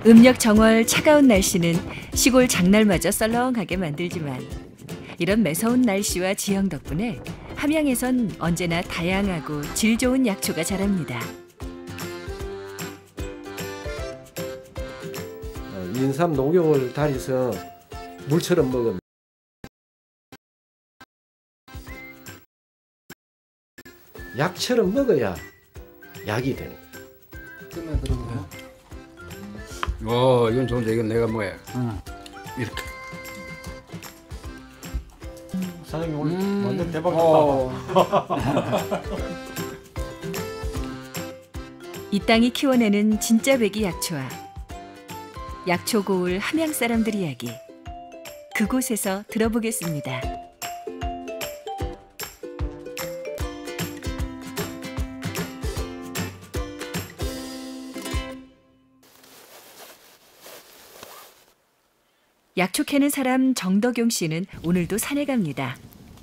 음력 정월 차가운 날씨는 시골 장날마저 썰렁하게 만들지만 이런 매서운 날씨와 지형 덕분에 함양에선 언제나 다양하고 질 좋은 약초가 자랍니다. 인삼 녹용을 달여서 물처럼 먹으면 약처럼 먹어야 약이 되는 거예요. 이건 좋은데 이건 내가 뭐야? 이렇게. 사장님 오늘 완전 대박 났다. 이 땅이 키워내는 진짜 배기 약초와 약초 고을 함양 사람들 이야기, 그곳에서 들어보겠습니다. 약초 캐는 사람 정덕용 씨는 오늘도 산에 갑니다.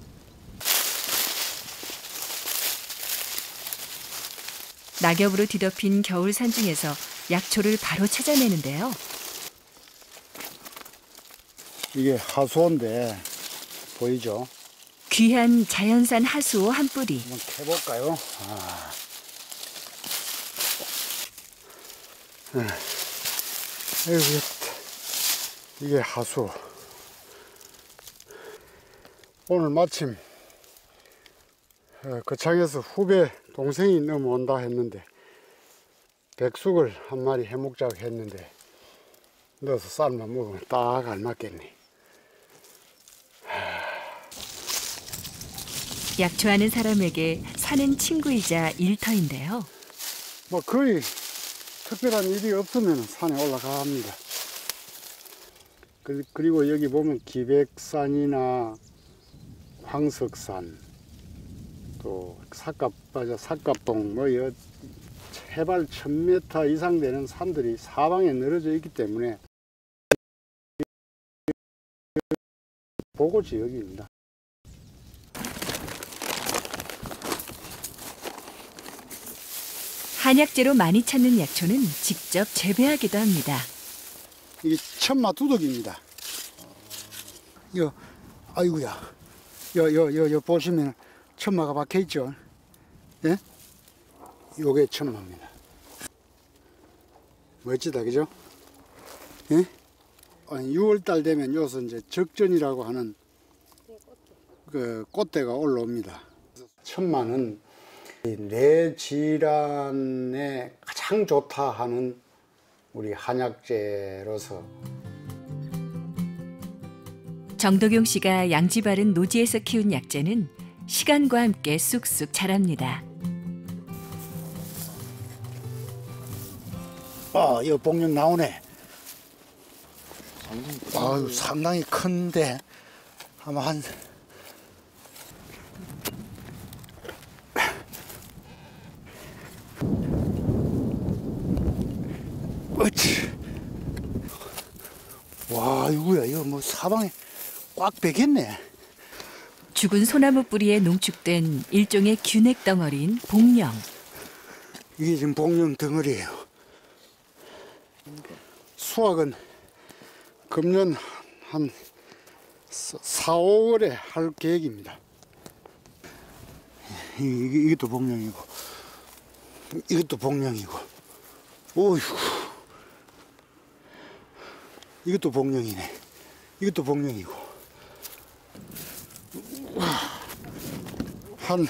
낙엽으로 뒤덮인 겨울 산 중에서 약초를 바로 찾아내는데요. 이게 하수인데 보이죠? 귀한 자연산 하수오 한 뿌리. 한번 캐볼까요? 이게 하수. 오늘 마침 거창에서 후배 동생이 넘어온다 했는데 백숙을 한 마리 해먹자고 했는데 넣어서 삶아 먹으면 딱 알맞겠네. 약초하는 사람에게 산은 친구이자 일터인데요. 뭐 거의 특별한 일이 없으면 산에 올라갑니다. 그리고 여기 보면 기백산이나 황석산, 또 삿갑동, 뭐 해발 1000m 이상 되는 산들이 사방에 늘어져 있기 때문에 보고 지역입니다. 한약재로 많이 찾는 약초는 직접 재배하기도 합니다. 이게 천마두덕입니다. 아이고야. 요 보시면 천마가 박혀 있죠. 예? 요게 천마입니다. 멋지다, 그죠? 예? 6월달 되면 여기서 이제 적전이라고 하는 그 꽃대가 올라옵니다. 천마는 뇌 질환에 가장 좋다 하는 우리 한약재로서. 정덕용 씨가 양지 바른 노지에서 키운 약재는 시간과 함께 쑥쑥 자랍니다. 이거 복령 나오네. 상당히 큰데 아마 한 와, 이거 뭐 사방에 꽉 베겠네. 죽은 소나무 뿌리에 농축된 일종의 균핵 덩어리인 복령. 이게 지금 복령 덩어리예요. 수확은 금년 한 4, 5월에 할 계획입니다. 이것도 복령이고 이것도 복령이고 오휴, 이것도 복령이네. 이것도 복령이고 한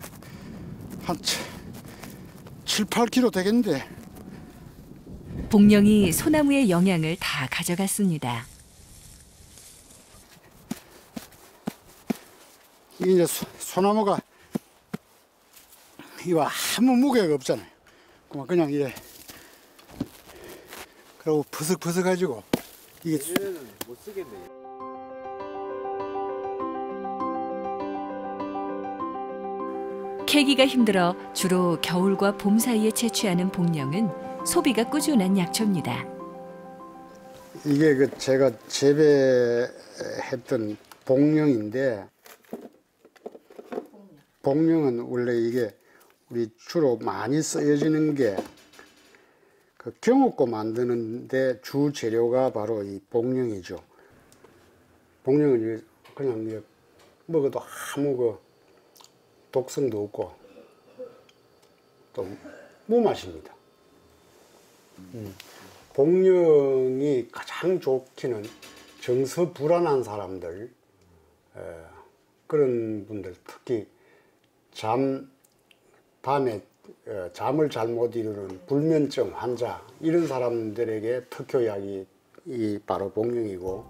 7, 8kg 되겠는데. 복령이 소나무의 영양을 다 가져갔습니다. 이게 이제 소나무가 이거 아무 무게가 없잖아요. 그냥 이래 그리고 버석버석가지고 이게 못 쓰겠네. 캐기가 힘들어 주로 겨울과 봄 사이에 채취하는 복령은 소비가 꾸준한 약초입니다. 이게 제가 재배했던 복령인데, 복령은 원래 이게 우리 주로 많이 쓰여지는 게 그 경옥고 만드는데 주 재료가 바로 이 복령이죠. 복령은 그냥 먹어도 아무 그 독성도 없고 또 무맛입니다. 복령이 가장 좋기는 정서 불안한 사람들, 그런 분들, 특히 밤에 잠을 잘 못 이루는 불면증 환자, 이런 사람들에게 특효약이 바로 복령이고.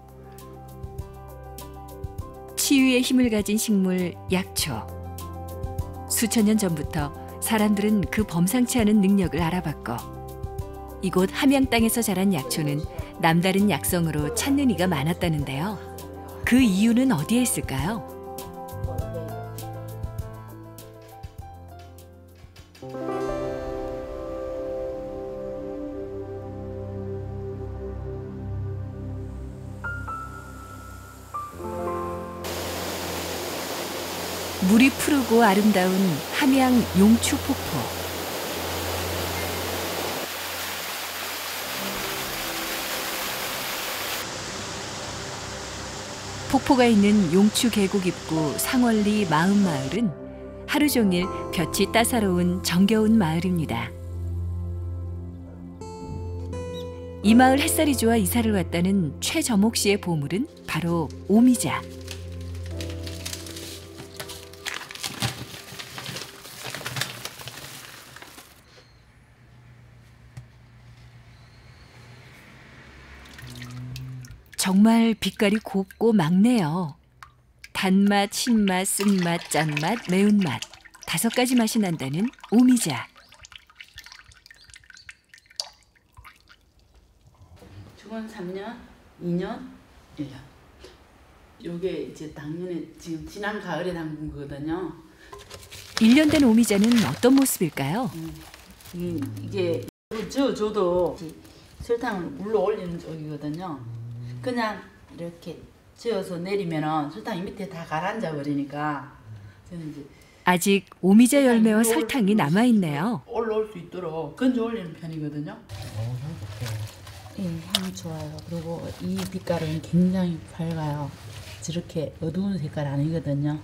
치유의 힘을 가진 식물 약초. 수천 년 전부터 사람들은 그 범상치 않은 능력을 알아봤고, 이곳 함양 땅에서 자란 약초는 남다른 약성으로 찾는 이가 많았다는데요. 그 이유는 어디에 있을까요? 물이 푸르고 아름다운 함양 용추폭포. 폭포가 있는 용추 계곡 입구 상월리 마음마을은 하루 종일 볕이 따사로운 정겨운 마을입니다. 이 마을 햇살이 좋아 이사를 왔다는 최저목 씨의 보물은 바로 오미자. 정말 빛깔이 곱고 맑네요. 단맛, 신맛, 쓴맛, 짠맛, 매운맛 5가지 맛이 난다는 오미자. 죽은 3년, 2년, 1년. 요게 이제 작년에 지금 지난 가을에 담근 거거든요. 1년 된 오미자는 어떤 모습일까요? 이게 저어줘도 설탕을 물로 올리는 쪽이거든요. 그냥 이렇게 저어서 내리면은 설탕이 밑에 다 가라앉아 버리니까 저는 이제 아직 오미자 열매와 설탕이 남아있네요. 올라올 수 있도록 건져 올리는 편이거든요. 예, 향이 좋아요. 그리고 이 빛깔은 굉장히 밝아요. 저렇게 어두운 색깔 아니거든요.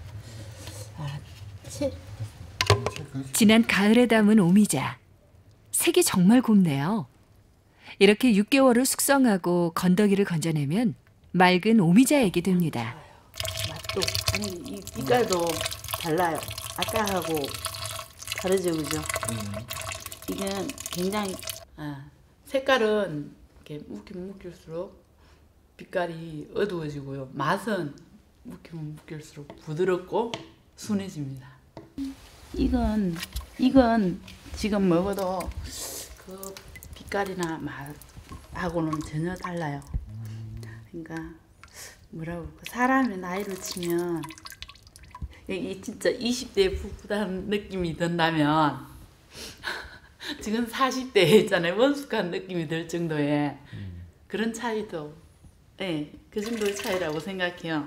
지난 가을에 담은 오미자. 색이 정말 곱네요. 이렇게 6개월을 숙성하고 건더기를 건져내면 맑은 오미자액이 됩니다. 맛도 아니 이 빛깔도 달라요. 아까하고 다르죠, 그죠? 이게 굉장히 색깔은 이렇게 묶일수록 빛깔이 어두워지고요. 맛은 묶일수록 부드럽고 순해집니다. 이건 지금 먹어도 그 빛깔이나 맛하고는 전혀 달라요. 그러니까 뭐라고 사람의 나이로 치면 이 진짜 20대에 풋풋한 느낌이 든다면 지금 40대에 있잖아요. 원숙한 느낌이 들 정도의 그런 차이도 그 정도의 차이라고 생각해요.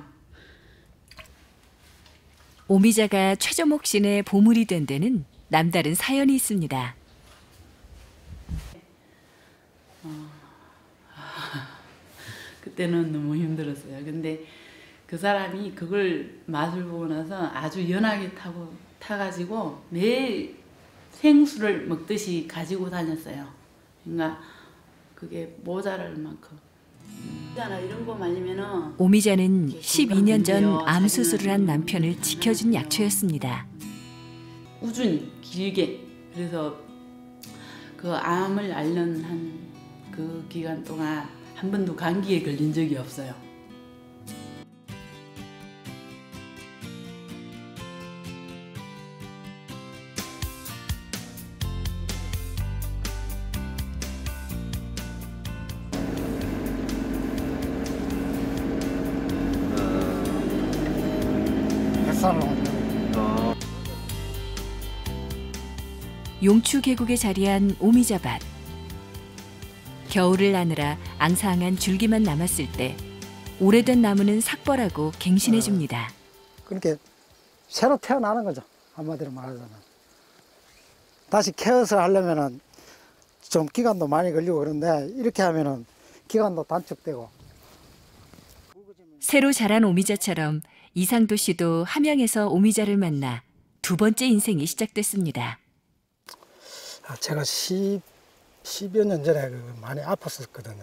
오미자가 최저목 씨의 보물이 된 데는 남다른 사연이 있습니다. 그때는 너무 힘들었어요. 근데 그 사람이 그걸 맛을 보고 나서 아주 연하게 타가지고 매일 생수를 먹듯이 가지고 다녔어요. 그러니까 그게 모자랄 만큼. 이런 거 말리면은 오미자는 12년 전 암 수술을 한 남편을 지켜준 약초였습니다. 꾸준히 길게 그래서 그 암을 앓는 한 그 기간 동안 한 번도 감기에 걸린 적이 없어요. 용추 계곡에 자리한 오미자밭. 겨울을 나느라 앙상한 줄기만 남았을 때 오래된 나무는 삭벌하고 갱신해 줍니다. 그렇게 새로 태어나는 거죠. 한마디로 말하자면. 다시 케어를 하려면은 좀 기간도 많이 걸리고 그런데 이렇게 하면은 기간도 단축되고. 새로 자란 오미자처럼 이상도 씨도 함양에서 오미자를 만나 두 번째 인생이 시작됐습니다. 제가 10여 년 전에 많이 아팠었거든요.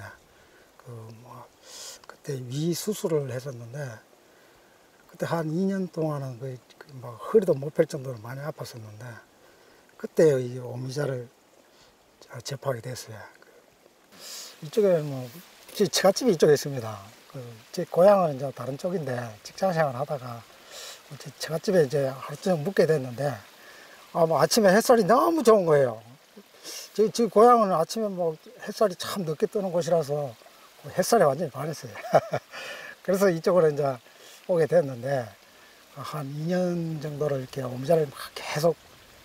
그때 위 수술을 했었는데 그때 한 2년 동안은 막 허리도 못 펼 정도로 많이 아팠었는데 그때 이 오미자를 접하게 됐어요. 이쪽에 제 처갓집이 이쪽에 있습니다. 제 고향은 이제 다른 쪽인데 직장생활 하다가 제 처갓집에 이제 하루 종일 묵게 됐는데 아침에 햇살이 너무 좋은 거예요. 제 고향은 아침에 햇살이 참 늦게 뜨는 곳이라서 햇살에 완전히 반했어요. 그래서 이쪽으로 이제 오게 됐는데 한 2년 정도를 이렇게 오미자를 막 계속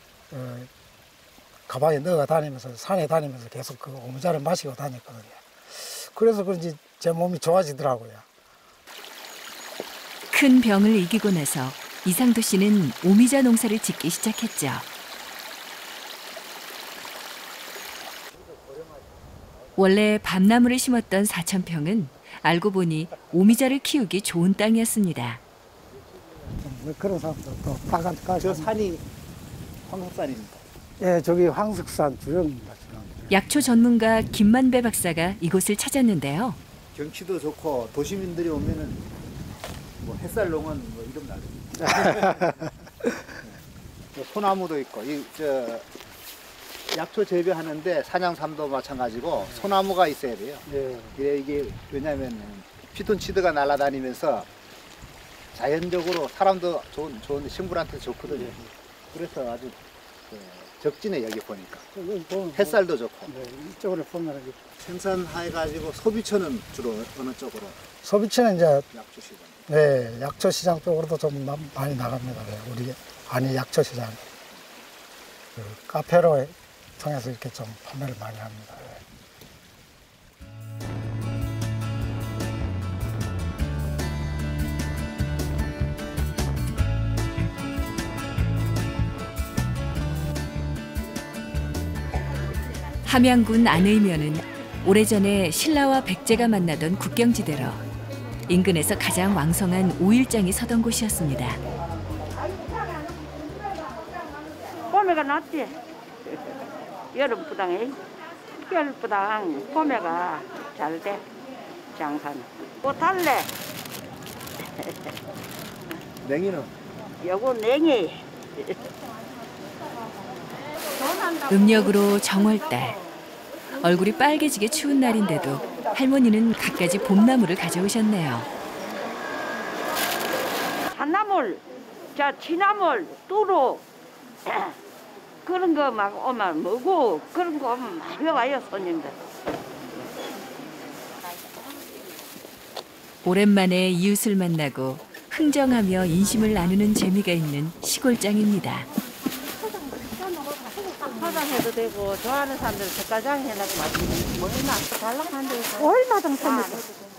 가방에 넣어 다니면서 산에 다니면서 계속 그 오미자를 마시고 다녔거든요. 그래서 그런지 제 몸이 좋아지더라고요. 큰 병을 이기고 나서 이상도 씨는 오미자 농사를 짓기 시작했죠. 원래 밤나무를 심었던 사천평은 알고 보니 오미자를 키우기 좋은 땅이었습니다. 그런 사람도 또 따가지고. 저 산이 황석산입니다. 예, 저기 황석산 주령입니다. 약초 전문가 김만배 박사가 이곳을 찾았는데요. 경치도 좋고 도시민들이 오면은 뭐 햇살 농원 뭐 이름 나죠. 소나무도 있고 저 약초 재배하는데 산양삼도 마찬가지고 소나무가 있어야 돼요. 네. 이게 왜냐하면 피톤치드가 날아다니면서 자연적으로 사람도 좋은데 식물한테 좋거든요. 그래서 아주 적진해 여기 보니까 햇살도 좋고. 네, 이쪽으로 보면 생산해가지고 소비처는 주로 어느 쪽으로? 소비처는 이제 약초 시장. 네, 약초 시장 쪽으로도 좀 많이 나갑니다. 네, 우리 아니 약초 시장 카페로 통해서 이렇게 좀 판매를 많이 합니다. 네. 함양군 안의면은 오래전에 신라와 백제가 만나던 국경지대로 인근에서 가장 왕성한 오일장이 서던 곳이었습니다. 봄에가 낫지. 여름보다는 겨울보다 봄에가 잘 돼. 장사는. 뭐 달래. 냉이는? 요거 냉이. 음력으로 정월달. 얼굴이 빨개지게 추운 날인데도 할머니는 갖가지 봄나물을 가져오셨네요. 산나물, 취나물, 뚜루 그런 거 막 오면 먹고 그런 거 오면 많이 와요 손님들. 오랜만에 이웃을 만나고 흥정하며 인심을 나누는 재미가 있는 시골장입니다. 포장해도 되고 좋아하는 사람들 젓가장 해놔도 맛있는 뭐 얼마 달라한데 얼마당 삽니다.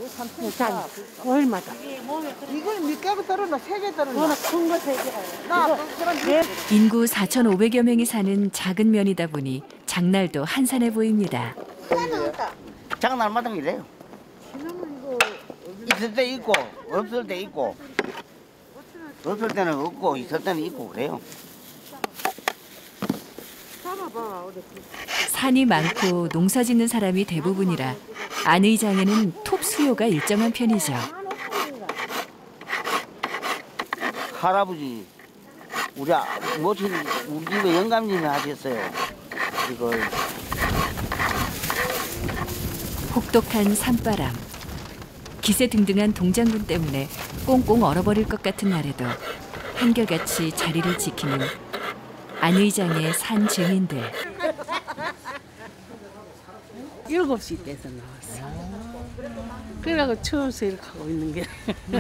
얼마당. 이걸 몇 개고 떨어나 3개 떨어나. 큰거 3개. 나 그럼 인구 4,500여 명이 사는 작은 면이다 보니 장날도 한산해 보입니다. 장날마다 이래요. 있을 때 있고 없을 때 있고 없을 때는 없고 있을 때는 있고 그래요. 산이 많고 농사 짓는 사람이 대부분이라 안의장에는 톱 수요가 일정한 편이죠. 할아버지 우리 모친 우리 집에 영감님이 하셨어요. 이걸 혹독한 산바람, 기세등등한 동장군 때문에 꽁꽁 얼어버릴 것 같은 날에도 한결같이 자리를 지키는 안의장의 산 증인들. 7시 때서 나왔어. 그래갖고 추워서 이렇게 하고 있는 게.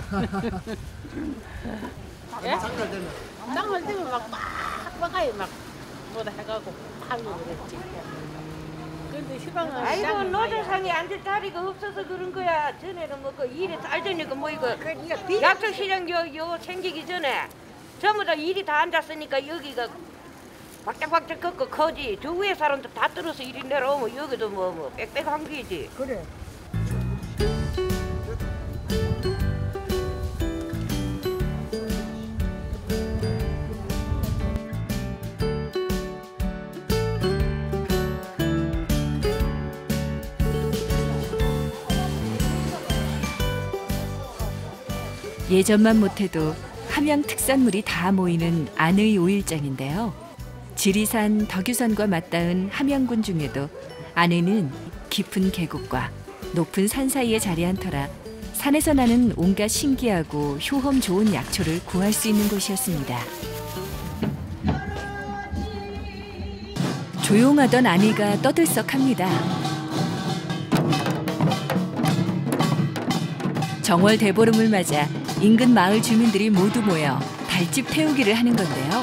장날 되면? 장날 되면 막 빡빡하게 막 뭐다 해가고 하고 그랬지. 근데 시방은 아이고 노조상에 앉을 자리가 없어서 그런 거야. 전에는 뭐 그 일이 알전이고 뭐 이거 약초 시장 요 생기기 전에 전부 다 일이 다 앉았으니까 여기가 박짝박짝 걷고 커지. 저 위에 사람들 다 떨어서 이리 내려오면 여기도 뭐 빽빽한 게지. 그래. 예전만 못해도 함양 특산물이 다 모이는 안의 5일장인데요. 지리산, 덕유산과 맞닿은 함양군 중에도 안의는 깊은 계곡과 높은 산 사이에 자리한 터라 산에서 나는 온갖 신기하고 효험 좋은 약초를 구할 수 있는 곳이었습니다. 조용하던 안의가 떠들썩합니다. 정월 대보름을 맞아 인근 마을 주민들이 모두 모여 달집 태우기를 하는 건데요.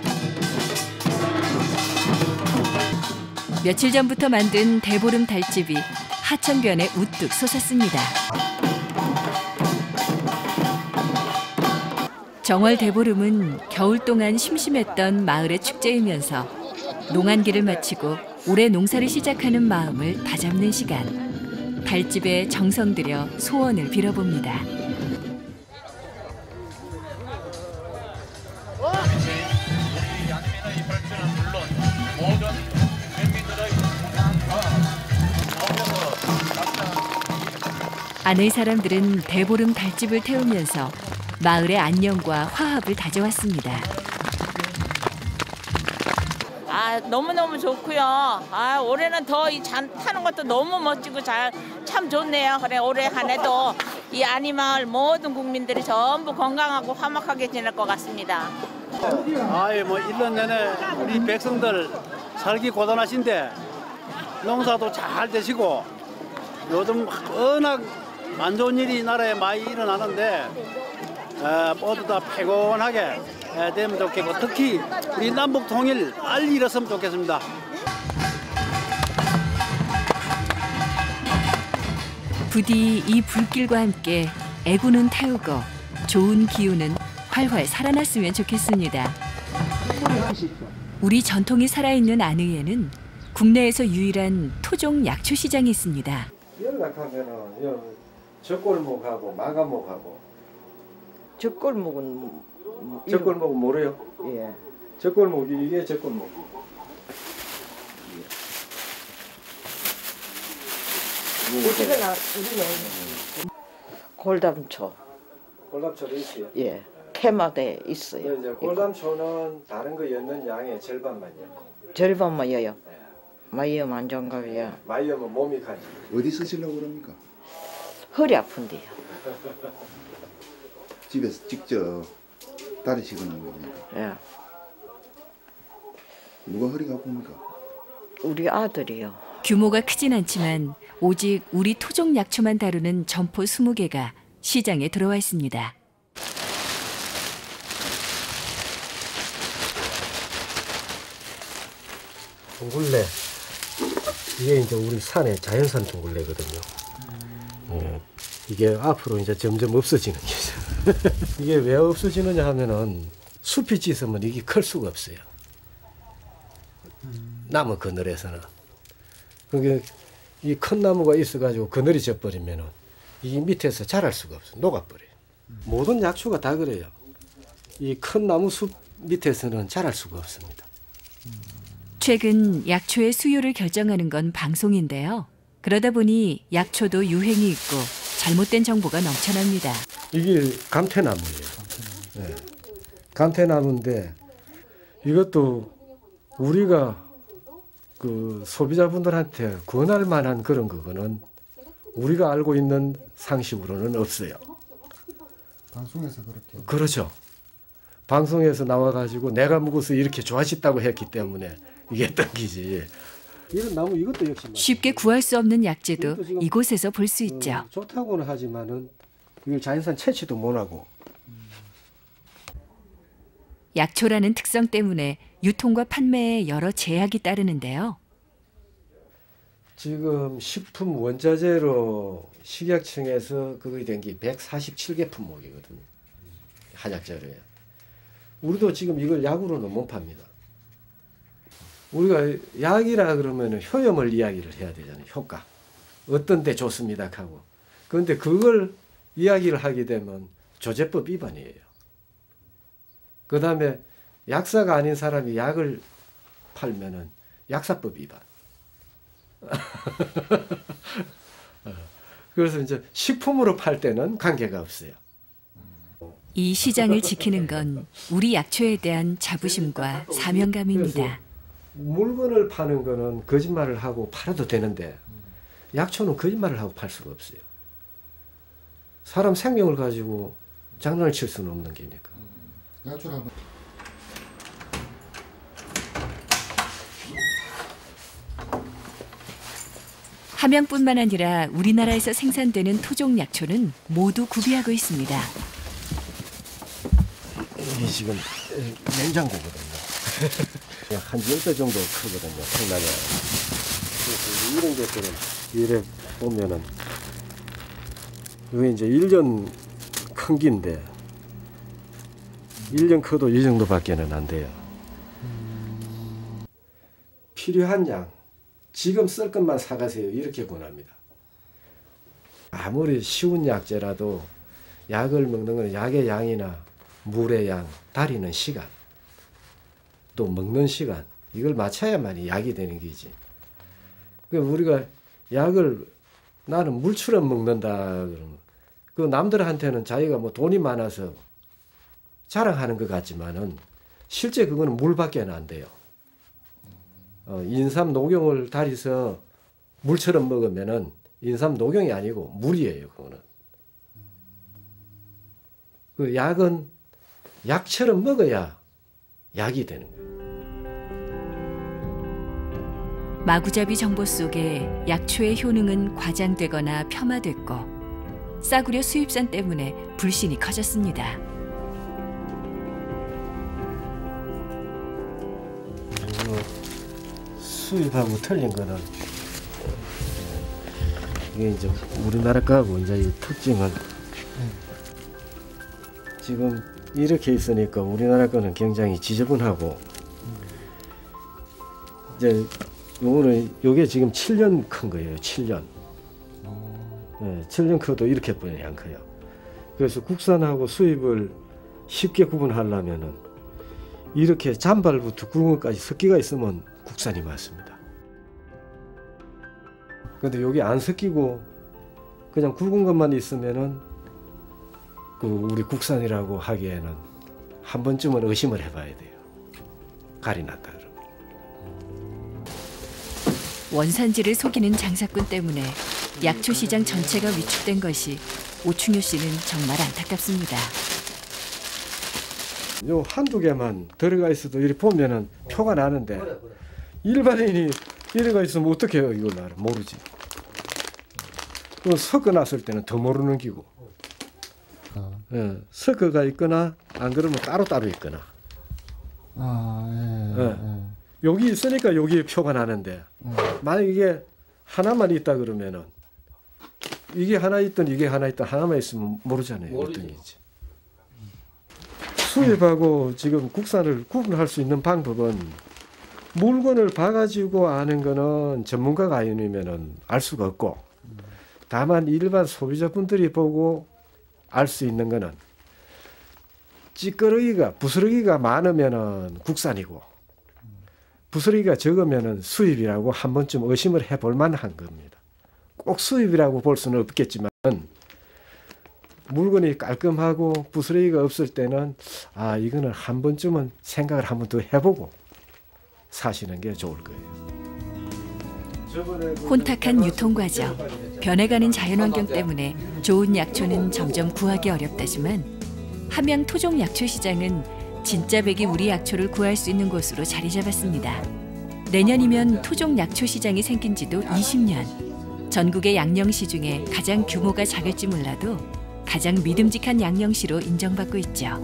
며칠 전부터 만든 대보름 달집이 하천변에 우뚝 솟았습니다. 정월 대보름은 겨울 동안 심심했던 마을의 축제이면서 농한기를 마치고 올해 농사를 시작하는 마음을 다잡는 시간. 달집에 정성 들여 소원을 빌어봅니다. 안의 사람들은 대보름 달집을 태우면서 마을의 안녕과 화합을 다져왔습니다. 너무너무 좋고요. 올해는 더 이 잔 타는 것도 너무 멋지고 참 좋네요. 그래 올해 한 해도 이 안이마을 모든 국민들이 전부 건강하고 화목하게 지낼 것 같습니다. 뭐 1년 내내 우리 백성들 살기 고단하신데 농사도 잘 되시고 요즘 워낙 안 좋은 일이 나라에 많이 일어나는데 모두 다 패곤하게 되면 좋겠고 특히 우리 남북 통일 빨리 일었으면 좋겠습니다. 부디 이 불길과 함께 애구는 태우고 좋은 기운은 활활 살아났으면 좋겠습니다. 우리 전통이 살아있는 안의에는 국내에서 유일한 토종 약초 시장이 있습니다. 연락하면은 젖골목하고 마감목하고. 젖골목은 젖골목은 뭐래요? 예. 젖골목이 이게 젖골목. 우리가 우리는 골담초. 골담초도 있어요. 예. 캐마대 있어요. 이제 골담초는 다른 거 였는 양의 절반만이요. 절반만 여요. 마이염 안 좋은가요? 마이염은 몸이 가지. 어디 쓰시려고 그럽니까? 허리 아픈데요. 집에서 직접 다리시거나 겁니까? 예. 누가 허리가 아픕니까? 우리 아들이요. 규모가 크진 않지만 오직 우리 토종 약초만 다루는 점포 20개가 시장에 들어와 있습니다. 둥글레. 이게 이제 우리 산의 자연산 둥글레거든요. 이게 앞으로 이제 점점 없어지는 거죠. 이게 왜 없어지느냐 하면은 숲이 짖으면 이게 클 수가 없어요. 나무 그늘에서는. 그게 이 큰 나무가 있어가지고 그늘이 져버리면은 이 밑에서 자랄 수가 없어. 녹아버려요. 모든 약초가 다 그래요. 이 큰 나무 숲 밑에서는 자랄 수가 없습니다. 최근 약초의 수요를 결정하는 건 방송인데요. 그러다 보니 약초도 유행이 있고 잘못된 정보가 넘쳐납니다. 이게 감태나무예요. 네. 감태나무인데 이것도 우리가 그 소비자분들한테 권할 만한 그런 거는 우리가 알고 있는 상식으로는 없어요. 방송에서 그렇게. 그렇죠. 방송에서 나와가지고 내가 먹어서 이렇게 좋아졌다고 했기 때문에 이게 땡기지. 이런 나무 이것도 역시 쉽게 구할 수 없는 약재도 이곳에서 볼 수 있죠. 좋다고는 하지만은 이걸 자연산 채취도 못하고. 약초라는 특성 때문에 유통과 판매에 여러 제약이 따르는데요. 지금 식품 원자재로 식약청에서 그거에 된 게 147개 품목이거든요. 한약재료에. 우리도 지금 이걸 약으로는 못 팝니다. 우리가 약이라 그러면 효염을 이야기를 해야 되잖아요. 효과. 어떤 데 좋습니다 하고. 그런데 그걸 이야기를 하게 되면 조제법 위반이에요. 그 다음에 약사가 아닌 사람이 약을 팔면은 약사법 위반. 그래서 이제 식품으로 팔 때는 관계가 없어요. 이 시장을 지키는 건 우리 약초에 대한 자부심과 사명감입니다. 물건을 파는 거는 거짓말을 하고 팔아도 되는데 약초는 거짓말을 하고 팔 수가 없어요. 사람 생명을 가지고 장난을 칠 수는 없는 게니까. 약초를 함양뿐만 아니라 우리나라에서 생산되는 토종 약초는 모두 구비하고 있습니다. 이게 지금 냉장고거든요. 한 10배 정도 크거든요. 상당히. 그래서 이런 것들은 이래 보면은 이게 이제 1년 큰 기인데 1년 커도 이 정도밖에는 안 돼요. 필요한 양 지금 쓸 것만 사가세요. 이렇게 권합니다. 아무리 쉬운 약제라도 약을 먹는 건 약의 양이나 물의 양, 다리는 시간, 또 먹는 시간 이걸 맞춰야만이 약이 되는 거지. 그러니까 우리가 약을 나는 물처럼 먹는다 그러면 그 남들한테는 자기가 뭐 돈이 많아서 자랑하는 것 같지만은 실제 그거는 물밖에 안 돼요. 인삼 녹용을 달여서 물처럼 먹으면은 인삼 녹용이 아니고 물이에요. 그거는. 그 약은 약처럼 먹어야 약이 되는 거예요. 마구잡이 정보 속에 약초의 효능은 과장되거나 폄하됐고 싸구려 수입산 때문에 불신이 커졌습니다. 수입하고 틀린 거는 이게 이제 우리나라 거하고 이제 이 특징은 지금 이렇게 있으니까 우리나라 거는 굉장히 지저분하고 이제 요게 지금 7년 큰 거예요. 7년. 네, 7년 커도 이렇게 뿐이 안 커요. 그래서 국산하고 수입을 쉽게 구분하려면은 이렇게 잔발부터 굵은 것까지 섞기가 있으면 국산이 맞습니다. 근데 여기 안 섞이고 그냥 굵은 것만 있으면은 그 우리 국산이라고 하기에는 한 번쯤은 의심을 해봐야 돼요. 갈이 났다 그러면. 원산지를 속이는 장사꾼 때문에 약초 시장 전체가 위축된 것이 오충효 씨는 정말 안타깝습니다. 요 한두 개만 들어가 있어도 이렇게 보면은 표가 나는데 일반인이 이래가 있으면 어떻게 해요? 이걸 알아? 모르지. 섞어놨을 때는 더 모르는 기고. 예, 섞어가 있거나 안 그러면 따로따로 있거나. 여기 있으니까 여기에 표가 나는데 만약 이게 하나만 있다 그러면은 이게 하나 있든 이게 하나 있든 하나만 있으면 모르잖아요. 어떤 게지. 수입하고 지금 국산을 구분할 수 있는 방법은 물건을 봐가지고 아는 거는 전문가가 아니면은 알 수가 없고 다만 일반 소비자분들이 보고 알 수 있는 거는 찌끄러기가 부스러기가 많으면은 국산이고 부스러기가 적으면은 수입이라고 한 번쯤 의심을 해볼 만한 겁니다. 꼭 수입이라고 볼 수는 없겠지만 물건이 깔끔하고 부스러기가 없을 때는 아 이거는 한 번쯤은 생각을 한 번 더 해보고 사시는 게 좋을 거예요. 혼탁한 유통 과정, 변해가는 자연환경 때문에 좋은 약초는 점점 구하기 어렵다지만 함양 토종 약초 시장은 진짜 백이 우리 약초를 구할 수 있는 곳으로 자리 잡았습니다. 내년이면 토종 약초 시장이 생긴 지도 20년. 전국의 양령시 중에 가장 규모가 작을지 몰라도 가장 믿음직한 양령시로 인정받고 있죠.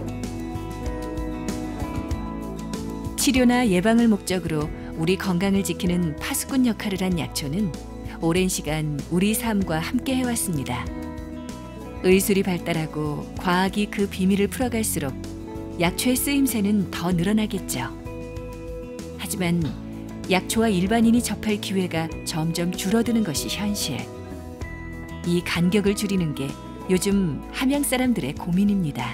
치료나 예방을 목적으로 우리 건강을 지키는 파수꾼 역할을 한 약초는 오랜 시간 우리 삶과 함께 해왔습니다. 의술이 발달하고 과학이 그 비밀을 풀어갈수록 약초의 쓰임새는 더 늘어나겠죠. 하지만 약초와 일반인이 접할 기회가 점점 줄어드는 것이 현실. 이 간격을 줄이는 게 요즘 함양 사람들의 고민입니다.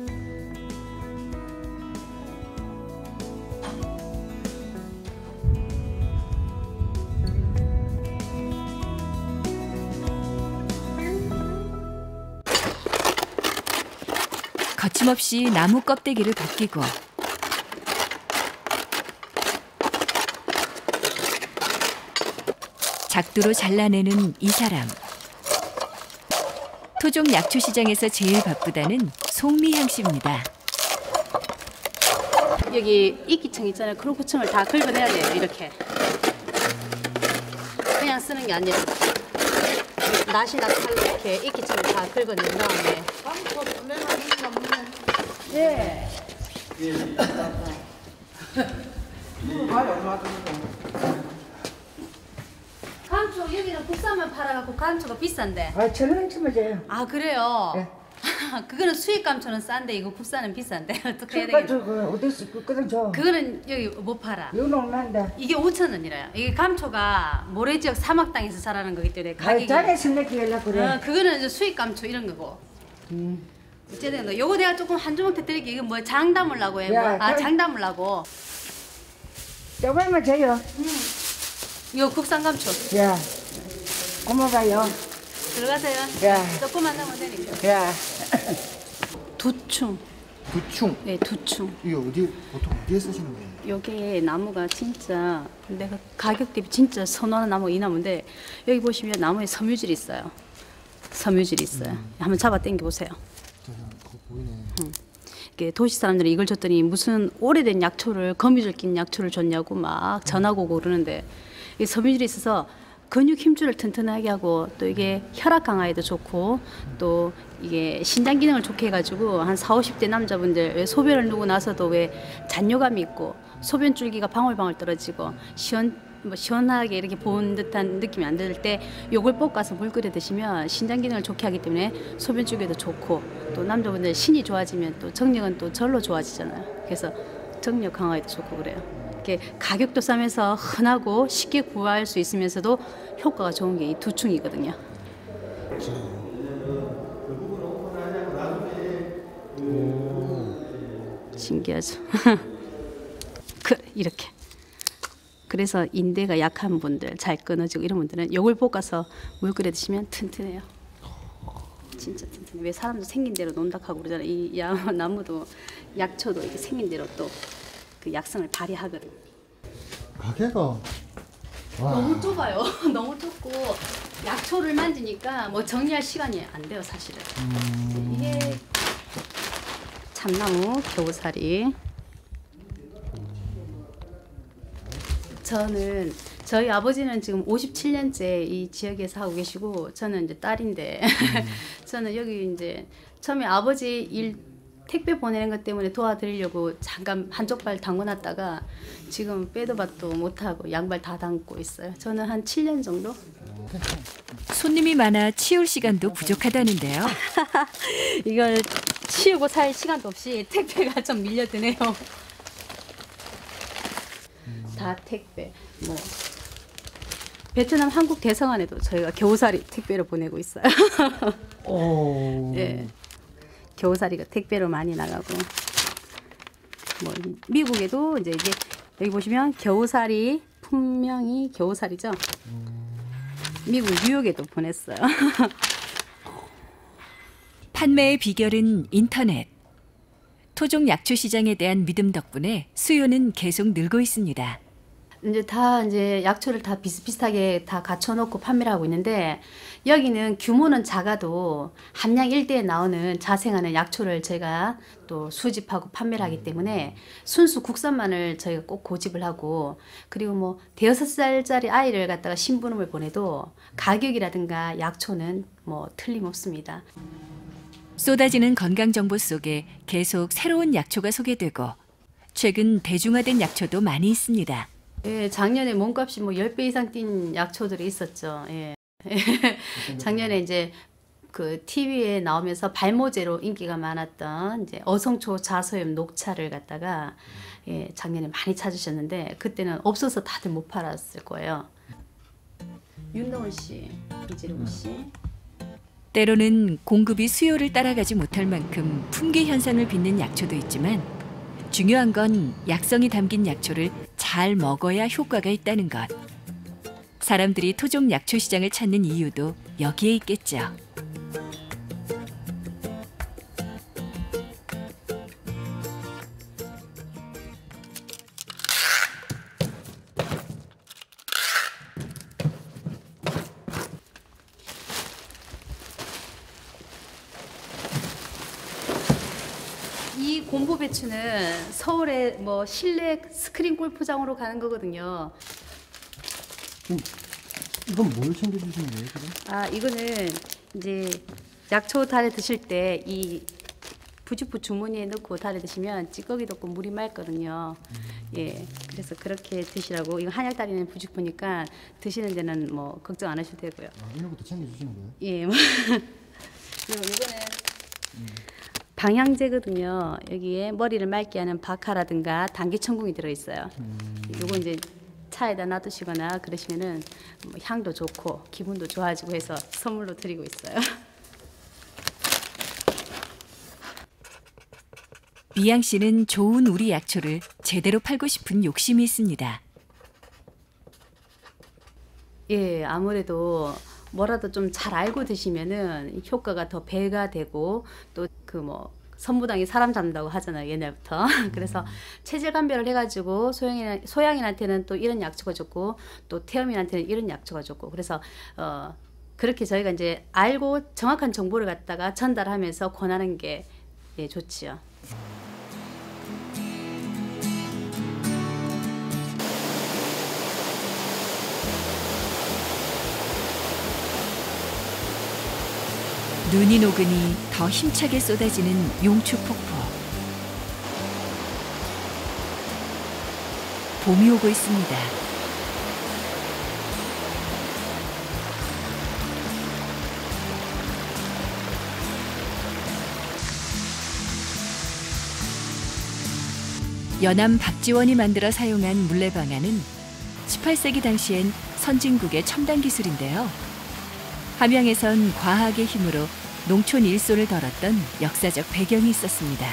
거침없이 나무 껍데기를 벗기고 작두로 잘라내는 이 사람. 토종 약초 시장에서 제일 바쁘다는 송미향 씨입니다. 여기 이끼청 있잖아요. 크로코청을 다 긁어내야 돼요. 이렇게. 그냥 쓰는 게 아니라 낫이나 칼로 이렇게 이끼청을 다 긁어낸 다음에. 네. 감초 여기는 국산만 팔아갖고 감초가 비싼데. 아, 1,000원 줘요. 아 그래요? 네. 그거는 수입 감초는 싼데 이거 국산은 비싼데 어떻게 해야 그러니까 되겠어? 그 어디서 그거는 줘. 그거는 여기 못 팔아. 이건 얼마인데? 이게 5,000원이래요. 이게 감초가 모래 지역 사막 땅에서 자라는 거기 때문에 가격이. 자네서 내게 연락 그래. 그거는 이제 수입 감초 이런 거고. 어쨌든 요거 내가 조금 한 주먹 더 드릴게. 이거 뭐 장 담으려고 해. 야, 장 담으려고. 조금만 줘요. 이거 국산 감초. 야, 고마워요. 들어가세요. 야. 조금만 넣으면 되니까. 야. 두충. 두충? 네, 두충. 이게 보통 어디에 쓰시는 거예요? 여기 나무가 진짜 내가 가격 대비 진짜 선호하는 나무가 이 나무인데 여기 보시면 나무에 섬유질이 있어요. 섬유질이 있어요. 한번 잡아 당겨 보세요. 그거 보이네. 이게 도시 사람들이 이걸 줬더니 무슨 오래된 약초를 거미줄 낀 약초를 줬냐고 막 전화고 오고 그러는데 이 섬유질이 있어서 근육 힘줄을 튼튼하게 하고 또 이게 혈압 강화에도 좋고 또 이게 신장 기능을 좋게 해가지고 한 40, 50대 남자분들 왜 소변을 누고 나서도 왜 잔뇨감이 있고 소변 줄기가 방울방울 떨어지고 시원하게 이렇게 보온 듯한 느낌이 안 들 때 요걸 볶아서 물 끓여 드시면 신장 기능을 좋게 하기 때문에 소변 줄기도 좋고 또 남자분들 신이 좋아지면 또 정력은 또 절로 좋아지잖아요. 그래서 정력 강화에도 좋고 그래요. 이렇게 가격도 싸면서 흔하고 쉽게 구할 수 있으면서도 효과가 좋은 게 이 두충이거든요. 신기하죠? 그래, 이렇게. 그래서 인대가 약한 분들, 잘 끊어지고 이런 분들은 요걸 볶아서 물 끓여 드시면 튼튼해요. 진짜 튼튼해. 왜 사람도 생긴 대로 논다하고 그러잖아요. 이 나무도 약초도 이렇게 생긴 대로 또 그 약성을 발휘하거든. 가게가 너무 좁아요. 너무 좁고 약초를 만지니까 뭐 정리할 시간이 안 돼요, 사실은. 이게 참나무, 겨우살이. 저희 아버지는 지금 57년째 이 지역에서 하고 계시고 저는 이제 딸인데 저는 여기 이제 처음에 아버지 일 택배 보내는 것 때문에 도와드리려고 잠깐 한쪽 발 담궈놨다가 지금 빼도 박도 못하고 양발 다 담고 있어요. 저는 한 7년 정도? 손님이 많아 치울 시간도 부족하다는데요. 이걸 치우고 살 시간도 없이 택배가 좀 밀려드네요. 다 택배. 뭐 베트남 한국 대사관에도 저희가 겨우살이 택배로 보내고 있어요. 네. 겨우살이가 택배로 많이 나가고 뭐 미국에도 이제 여기 보시면 겨우살이 분명히 겨우살이죠. 미국 뉴욕에도 보냈어요. 판매의 비결은 인터넷. 토종 약초 시장에 대한 믿음 덕분에 수요는 계속 늘고 있습니다. 이제 약초를 다 비슷비슷하게 다 갖춰놓고 판매를 하고 있는데 여기는 규모는 작아도 함양 일대에 나오는 자생하는 약초를 제가 또 수집하고 판매를 하기 때문에 순수 국산만을 저희가 꼭 고집을 하고 그리고 뭐 대여섯 살짜리 아이를 갖다가 심부름을 보내도 가격이라든가 약초는 뭐 틀림없습니다. 쏟아지는 건강 정보 속에 계속 새로운 약초가 소개되고 최근 대중화된 약초도 많이 있습니다. 예, 작년에 몸값이 뭐 10배 이상 뛴 약초들이 있었죠. 예. 작년에 이제 그 TV에 나오면서 발모제로 인기가 많았던 이제 어성초 자소염 녹차를 갖다가 예, 작년에 많이 찾으셨는데 그때는 없어서 다들 못 팔았을 거예요. 윤동훈 씨, 이재룡 씨. 때로는 공급이 수요를 따라가지 못할 만큼 품귀 현상을 빚는 약초도 있지만 중요한 건 약성이 담긴 약초를 잘 먹어야 효과가 있다는 것. 사람들이 토종 약초 시장을 찾는 이유도 여기에 있겠죠. 이 곰보 배추는 서울의 뭐 실내 스크린 골프장으로 가는 거거든요. 이건 뭘 챙겨주시는 거예요, 지금? 아, 이거는 이제 약초 달에 드실 때 이 부직포 주머니에 넣고 달에 드시면 찌꺼기도 없고 물이 맑거든요. 예, 그래서 그렇게 드시라고. 이거 한약 달에는 부직포니까 드시는 데는 뭐 걱정 안 하셔도 되고요. 아, 이런 것도 챙겨주시는 거예요? 예. 그리고 이거는 방향제거든요. 여기에 머리를 맑게 하는 박하라든가 당귀천궁이 들어있어요. 이거 이제 차에다 놔두시거나 그러시면은 뭐 향도 좋고 기분도 좋아지고 해서 선물로 드리고 있어요. 미양 씨는 좋은 우리 약초를 제대로 팔고 싶은 욕심이 있습니다. 예, 아무래도 뭐라도 좀 잘 알고 드시면은 효과가 더 배가 되고 또 그 뭐 선무당이 사람 잡는다고 하잖아요, 옛날부터. 그래서 체질 감별을 해가지고 소양인한테는 또 이런 약초가 좋고 또 태음인한테는 이런 약초가 좋고 그래서 그렇게 저희가 이제 알고 정확한 정보를 갖다가 전달하면서 권하는 게 예, 좋지요. 눈이 녹으니 더 힘차게 쏟아지는 용추폭포. 봄이 오고 있습니다. 연암 박지원이 만들어 사용한 물레방아는 18세기 당시엔 선진국의 첨단 기술인데요. 함양에선 과학의 힘으로 농촌 일손을 덜었던 역사적 배경이 있었습니다.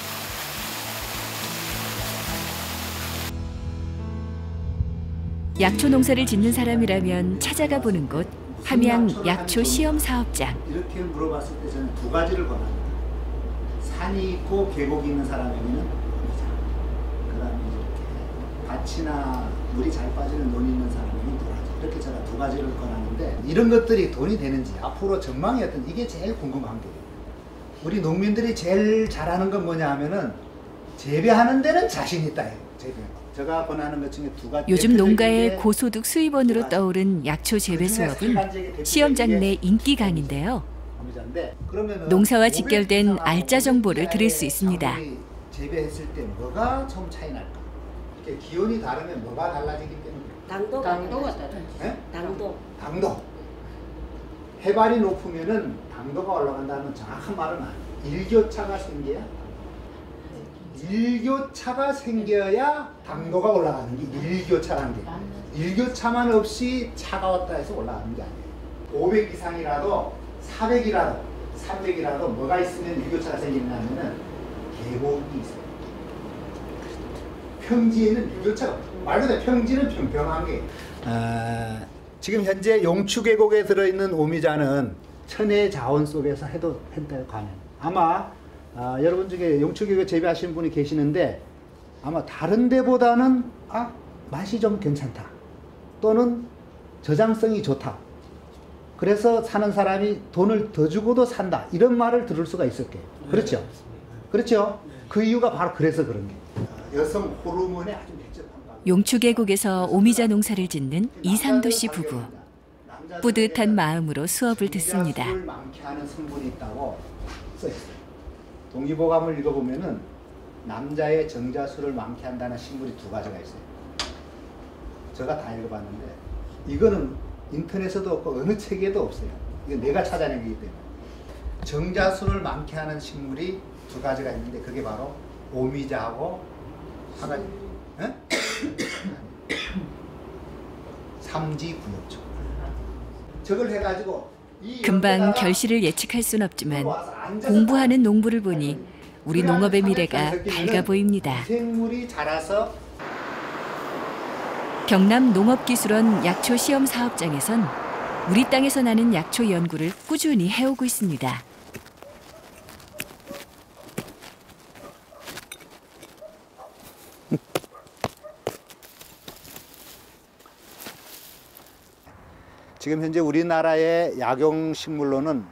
약초 농사를 짓는 사람이라면 찾아가 보는 곳 함양 약초 시험 사업장. 이렇게 물어봤을 때 저는 두 가지를 권합니다. 산이 있고 계곡이 있는 사람에게는 오미자. 그다음에 이렇게 밭이나 물이 잘 빠지는 논이 있는 사람에게는 도라지. 이렇게 제가 두 가지를 권하는데 이런 것들이 돈이 되는지 앞으로 전망이 어떤 이게 제일 궁금한 게 우리 농민들이 제일 잘하는 건 뭐냐 하면은 재배하는 데는 자신 있다. 재배. 제가 권하는 것 중에 두 가지. 요즘 농가의 고소득 수입원으로 떠오른 약초 재배 수업은 시험장 내 인기 강인데요. 농사와 직결된 알짜 정보를 들을 수 있습니다. 재배했을 때 뭐가 좀 차이 날까? 이렇게 기온이 다르면 뭐가 달라지기 때문에. 당도가 다르지. 당도. 해발이 높으면은 당도가 올라간다는 정확한 말은 아니에요. 일교차가 생겨야. 일교차가 생겨야 당도가 올라가는 게 일교차라는 게. 일교차만 없이 차가웠다 해서 올라가는 게 아니에요. 500 이상이라도 400이라도 300이라도 뭐가 있으면 일교차가 생기냐면은 계곡이 있어요. 평지에는 일교차가 없어요. 말 그대로 평지는 평평한 게. 지금 현재 용추계곡에 들어있는 오미자는 천혜의 자원 속에서 해도 가능. 아마 여러분 중에 용추계곡 재배하시는 분이 계시는데 아마 다른 데보다는 맛이 좀 괜찮다. 또는 저장성이 좋다. 그래서 사는 사람이 돈을 더 주고도 산다. 이런 말을 들을 수가 있을 거예요. 그렇죠? 네, 그렇죠? 네. 그 이유가 바로 그래서 그런 게. 여성 호르몬에 아주 밀접한. 용추계곡에서 오미자 농사를 짓는 이상도 씨 부부. 뿌듯한 마음으로 수업을 듣습니다. 술을 많게 하는 성분이 있다고 써 있어요. 동의보감을 읽어보면은 남자의 정자수를 많게 한다는 식물이 두 가지가 있어요. 제가 다 읽어봤는데 이거는 인터넷에도 없고 어느 책에도 없어요. 이건 내가 찾아낸 거기 때문에 정자수를 많게 하는 식물이 두 가지가 있는데 그게 바로 오미자하고 한 가지 삼지구엽초. 저걸 해가지고 금방 결실을 예측할 순 없지만 공부하는 농부를 보니 우리 농업의 미래가 밝아 보입니다. 생물이 자라서 경남 농업기술원 약초 시험 사업장에선 우리 땅에서 나는 약초 연구를 꾸준히 해오고 있습니다. 지금 현재 우리나라의 약용식물로는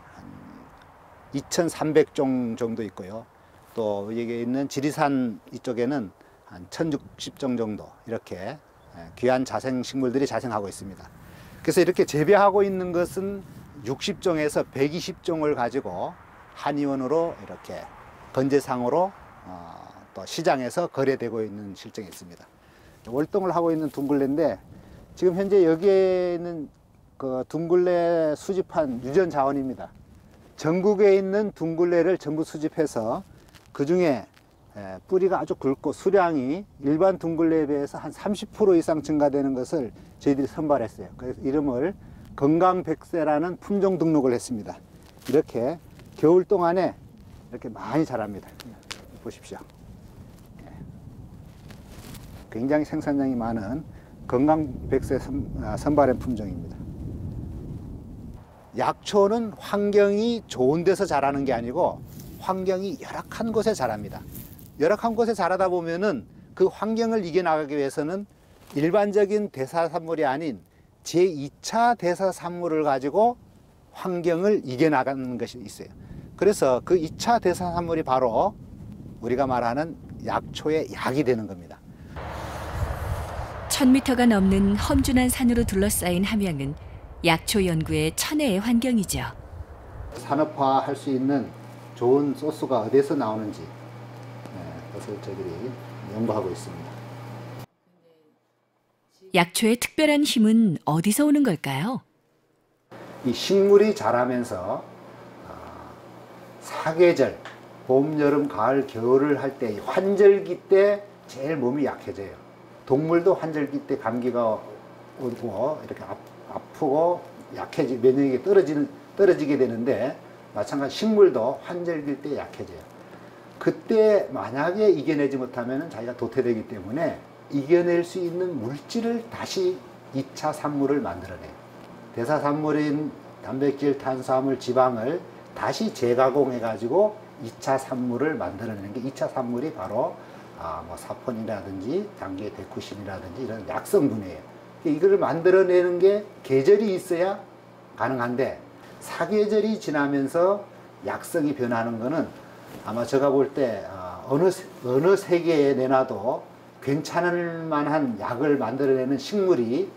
2,300종 정도 있고요. 또 여기 있는 지리산 이쪽에는 한 1,060종 정도 이렇게 귀한 자생식물들이 자생하고 있습니다. 그래서 이렇게 재배하고 있는 것은 60종에서 120종을 가지고 한의원으로 이렇게 건재상으로 또 시장에서 거래되고 있는 실정이 있습니다. 월동을 하고 있는 둥글레인데 지금 현재 여기에 있는 그 둥글레 수집한 유전 자원입니다. 전국에 있는 둥글레를 전부 수집해서 그 중에 뿌리가 아주 굵고 수량이 일반 둥글레에 비해서 한 30% 이상 증가되는 것을 저희들이 선발했어요. 그래서 이름을 건강백세라는 품종 등록을 했습니다. 이렇게 겨울 동안에 이렇게 많이 자랍니다. 보십시오. 굉장히 생산량이 많은 건강백세 선발한 품종입니다. 약초는 환경이 좋은 데서 자라는 게 아니고 환경이 열악한 곳에 자랍니다. 열악한 곳에 자라다 보면은 그 환경을 이겨나가기 위해서는 일반적인 대사산물이 아닌 제2차 대사산물을 가지고 환경을 이겨나가는 것이 있어요. 그래서 그 2차 대사산물이 바로 우리가 말하는 약초의 약이 되는 겁니다. 1000m가 넘는 험준한 산으로 둘러싸인 함양은 약초 연구의 천혜의 환경이죠. 산업화할 수 있는 좋은 소스가 어디서 나오는지 그것을 저희들이 연구하고 있습니다. 약초의 특별한 힘은 어디서 오는 걸까요? 이 식물이 자라면서 사계절, 봄, 여름, 가을, 겨울을 할 때 환절기 때 제일 몸이 약해져요. 동물도 환절기 때 감기가 오고 이렇게 아프고 면역력이 떨어지게 되는데 마찬가지 식물도 환절기 때 약해져요. 그때 만약에 이겨내지 못하면 자기가 도태되기 때문에 이겨낼 수 있는 물질을 다시 2차 산물을 만들어내요. 대사산물인 단백질, 탄수화물, 지방을 다시 재가공해 가지고 2차 산물을 만들어내는 게 2차 산물이 바로 뭐 사폰이라든지 당귀의 데쿠신이라든지 이런 약성분이에요. 이걸 만들어내는 게 계절이 있어야 가능한데 사계절이 지나면서 약성이 변하는 거는 아마 제가 볼 때 어느 세계에 내놔도 괜찮을 만한 약을 만들어내는 식물이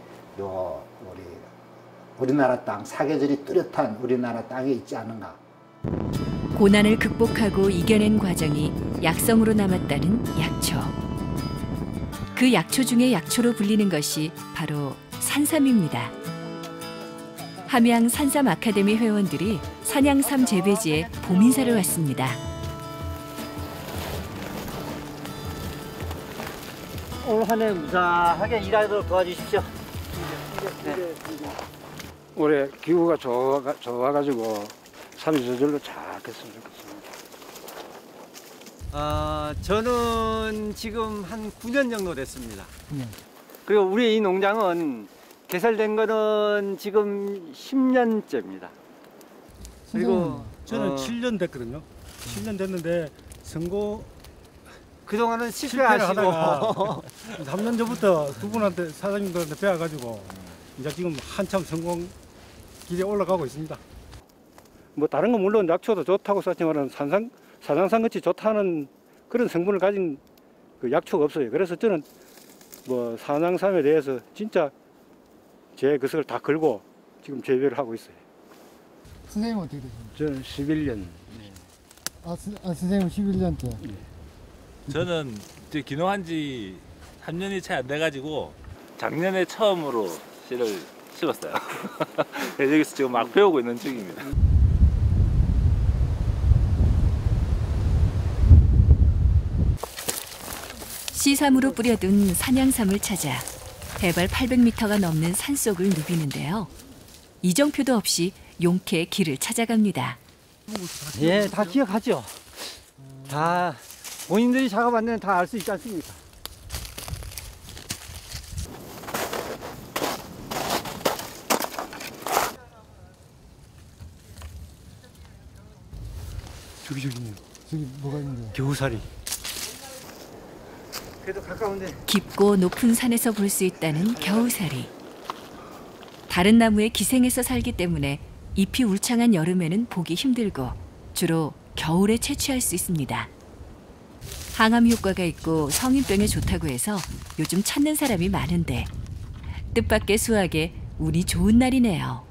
우리나라 땅, 사계절이 뚜렷한 우리나라 땅에 있지 않는가. 고난을 극복하고 이겨낸 과정이 약성으로 남았다는 약초. 그 약초 중에 약초로 불리는 것이 바로 산삼입니다. 함양 산삼 아카데미 회원들이 산양삼 재배지에 봄인사를 왔습니다. 오늘 한 해 무사하게 일하도록 도와주십시오. 네. 올해 기후가 좋아가지고 삼지 저절로 잘 됐으면 좋겠습니다. 저는 지금 한 9년 정도 됐습니다. 그리고 우리 이 농장은 개설된 거는 지금 10년째입니다. 그리고 저는 7년 됐거든요. 7년 됐는데 선거 그동안은 실패하시고 3년 전부터 두 분한테 사장님들한테 배워가지고 이제 지금 한참 성공 길에 올라가고 있습니다. 뭐 다른 건 물론 약초도 좋다고 썼지만 사장산같이 좋다는 그런 성분을 가진 그 약초가 없어요. 그래서 저는 뭐 산양삼에 대해서 진짜 제 것을 다 걸고 지금 재배를 하고 있어요. 선생님은 어떻게 되십니까? 저는 11년. 선생님은 11년째? 네. 저는 이제 기농한 지 3년이 채 안 돼가지고 작년에 처음으로 씨를 심었어요. 그래서 여기서 지금 막 배우고 있는 중입니다. C3으로 뿌려둔 산양삼을 찾아 해발 800m가 넘는 산속을 누비는데요. 이정표도 없이 용케 길을 찾아갑니다. 예, 다 기억하죠. 다 본인들이 작업한 데는 다 알 수 있지 않습니까? 저기 있네요. 저기 뭐가 있는데? 겨우살이. 그래도 가까운데. 깊고 높은 산에서 볼 수 있다는 겨우살이. 다른 나무에 기생해서 살기 때문에 잎이 울창한 여름에는 보기 힘들고 주로 겨울에 채취할 수 있습니다. 항암 효과가 있고 성인병에 좋다고 해서 요즘 찾는 사람이 많은데 뜻밖의 수확에 운이 좋은 날이네요.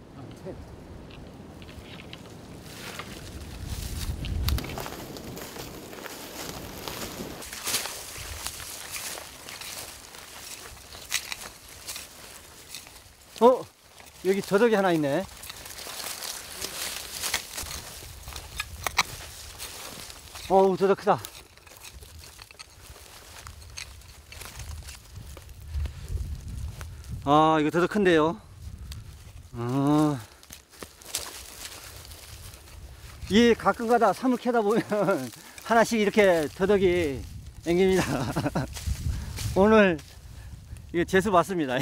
여기 저덕이 하나 있네. 어우, 저덕 크다. 아, 이거 저덕 큰데요. 이 가끔가다 산을 캐다 보면 하나씩 이렇게 더덕이 앵깁니다. 오늘 이거 재수 봤습니다.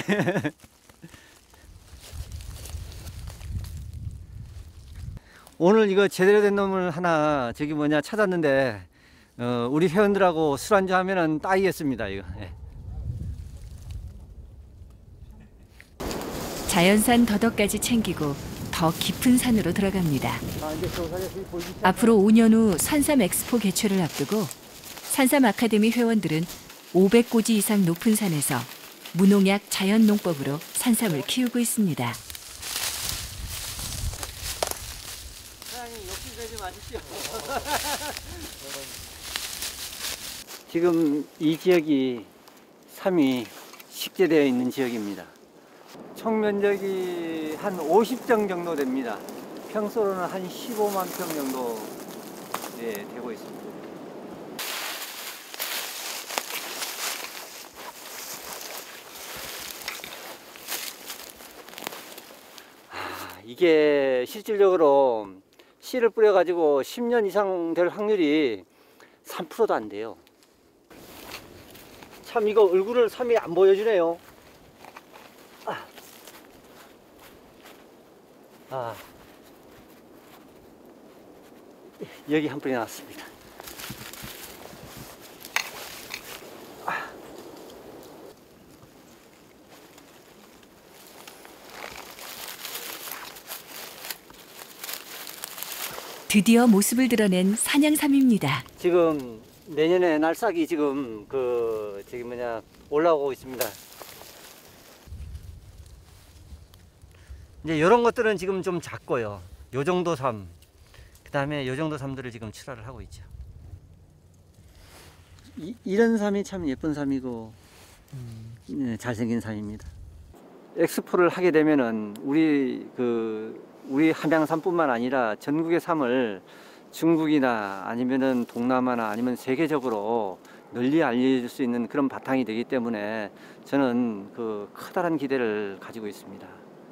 오늘 이거 제대로 된 놈을 하나 저기 뭐냐 찾았는데 우리 회원들하고 술 한잔 하면은 딱이겠습니다. 이거. 예. 자연산 더덕까지 챙기고 더 깊은 산으로 들어갑니다. 앞으로 5년 후 산삼 엑스포 개최를 앞두고 산삼 아카데미 회원들은 500고지 이상 높은 산에서 무농약 자연 농법으로 산삼을 키우고 있습니다. 지금 이 지역이 삼이 식재되어 있는 지역입니다. 총 면적이 한 50정 정도 됩니다. 평수로는 한 15만 평 정도 되고 있습니다. 이게 실질적으로 씨를 뿌려가지고 10년 이상 될 확률이 3%도 안 돼요. 참 이거 얼굴을 삼이 안 보여주네요. 여기 한 뿌리 나왔습니다. 드디어 모습을 드러낸 산양삼입니다. 지금 내년에 날싹이 지금 올라오고 있습니다. 이제 이런 것들은 지금 좀 작고요. 요 정도 삼, 그 다음에 요 정도 삼들을 지금 출하를 하고 있죠. 이런 삼이 참 예쁜 삼이고 잘생긴 삼입니다. 엑스포를 하게 되면은 우리 함양삼뿐만 아니라 전국의 삼을 중국이나 아니면은 동남아나 아니면 세계적으로 널리 알려줄 수 있는 그런 바탕이 되기 때문에 저는 커다란 기대를 가지고 있습니다.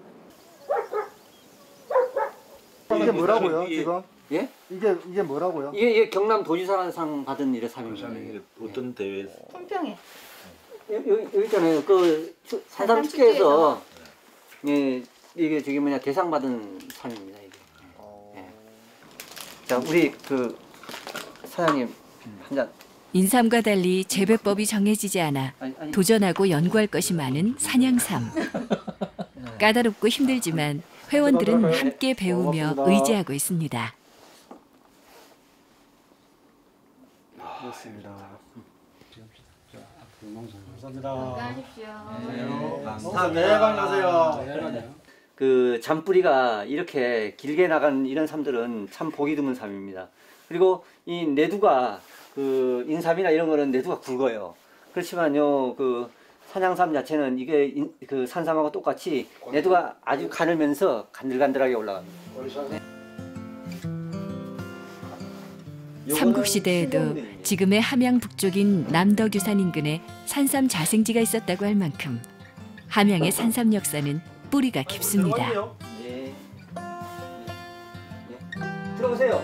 이게 뭐라고요, 지금? 예? 이게 뭐라고요? 이게 경남 도지사랑상 받은 이래 삼입니다. 어떤 대회에서? 품평회. 여기 있잖아요. 산삼 축제에서 이게 대상 받은 삼입니다. 이게. 예. 자, 우리 사장님 한 잔. 인삼과 달리 재배법이 정해지지 않아 도전하고 연구할 것이 많은 산양삼. 까다롭고 힘들지만 회원들은 함께 배우며 의지하고 있습니다. 그렇습니다. 감사합니다. 건강하십시오. 네, 건강하세요. 잔뿌리가 이렇게 길게 나간 이런 삼들은 참 보기 드문 삼입니다. 그리고 이 내두가 인삼이나 이런 거는 내두가 굵어요. 그렇지만요, 산양삼 자체는 이게 산삼하고 똑같이 내두가 아주 가늘면서 간들간들하게 올라갑니다. 삼국시대에도 지금의 함양 북쪽인 남덕유산 인근에 산삼 자생지가 있었다고 할 만큼 함양의 산삼 역사는 뿌리가 깊습니다. 네. 들어오세요.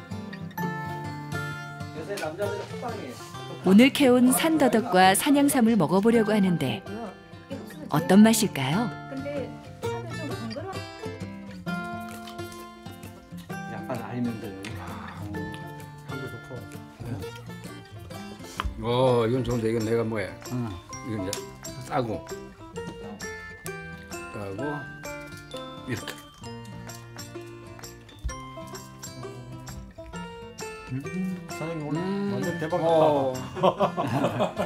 요새 남자들은 호빵이에요. 오늘 캐온 산더덕과 산양삼을 먹어보려고 하는데 어떤 맛일까요? 약간 알면들. 이건 좋은데 이건 내가 뭐야? 이건 이제 싸고 이렇게. 사장님 오늘 완전 대박 났다.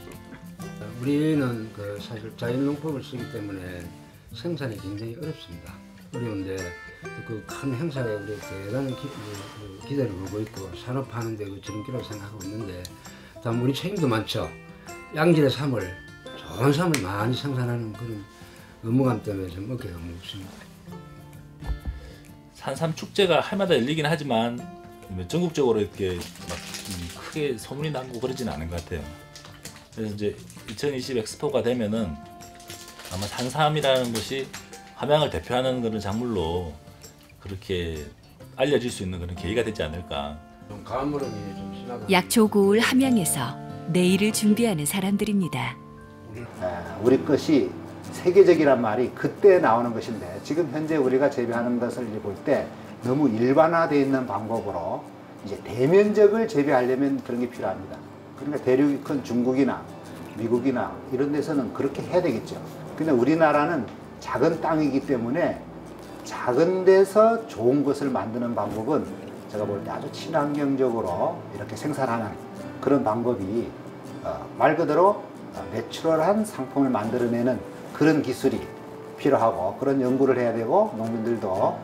우리는 사실 자연농법을 쓰기 때문에 생산이 굉장히 어렵습니다. 어려운데 그 큰 행사에 우리 대단한 기대를 걸고 있고 산업화하는 데 지름길을 생각하고 있는데 다음 우리 책임도 많죠. 양질의 삶을 좋은 삶을 많이 생산하는 그런 의무감 때문에 좀 어깨가 무겁습니다. 산삼 축제가 해마다 열리긴 하지만 전국적으로 이렇게 막 크게 소문이 나고 그러지는 않은 것 같아요. 그래서 이제 2020 엑스포가 되면은 아마 산삼이라는 것이 함양을 대표하는 그런 작물로 그렇게 알려질 수 있는 그런 계기가 되지 않을까. 좀 가물음이 좀 심하다. 약초 고을 함양에서 내일을 준비하는 사람들입니다. 우리 것이 세계적이란 말이 그때 나오는 것인데 지금 현재 우리가 재배하는 것을 볼 때 너무 일반화되어 있는 방법으로 이제 대면적을 재배하려면 그런 게 필요합니다. 그러니까 대륙이 큰 중국이나 미국이나 이런 데서는 그렇게 해야 되겠죠. 근데 우리나라는 작은 땅이기 때문에 작은 데서 좋은 것을 만드는 방법은 제가 볼 때 아주 친환경적으로 이렇게 생산하는 그런 방법이 말 그대로 내추럴한 상품을 만들어내는 그런 기술이 필요하고 그런 연구를 해야 되고 농민들도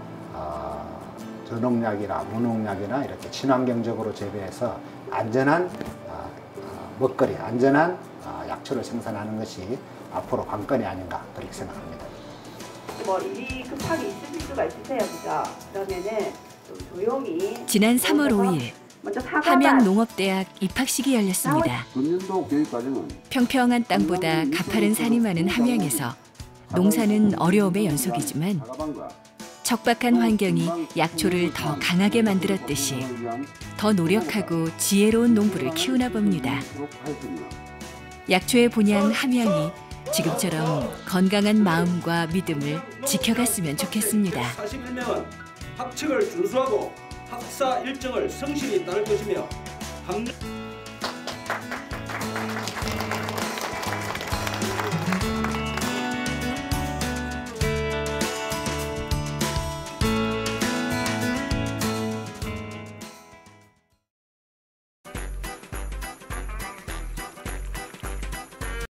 저농약이나 무농약이나 이렇게 친환경적으로 재배해서 안전한 먹거리, 안전한 약초를 생산하는 것이 앞으로 관건이 아닌가 그렇게 생각합니다. 뭐 일이 급하게 있으실 수가 있으세요, 그죠? 그러면은 좀 조용히. 지난 3월 5일 함양농업대학 입학식이 열렸습니다. 금년도 교육과정은 평평한 땅보다 가파른 산이 많은 함양에서 농사는 어려움의 연속이지만 척박한 환경이 약초를 더 강하게 만들었듯이 더 노력하고 지혜로운 농부를 키우나 봅니다. 약초의 본향 함양이 지금처럼 건강한 마음과 믿음을 지켜갔으면 좋겠습니다. 41명은 학칙을 준수하고 학사 일정을 성실히 따를 것이며